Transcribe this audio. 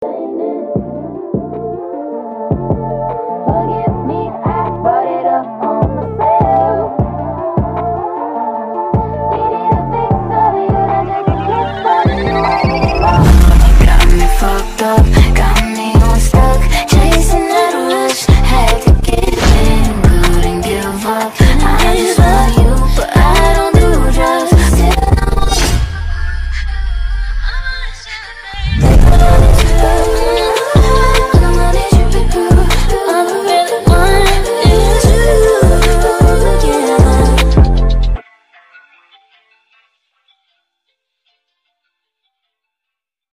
Forgive me, I brought it up on myself. Needed a fix of you that just keeps running. Got me fucked up, got me all stuck, chasing that rush. Had to get in, couldn't give up. I just